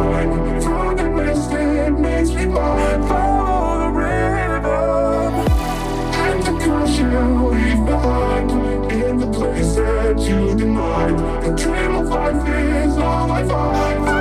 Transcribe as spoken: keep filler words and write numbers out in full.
mind. From the mist, it makes me blind. Follow the river, and the caution you'll leave behind. In the place that you denied, the dream of life is all I find.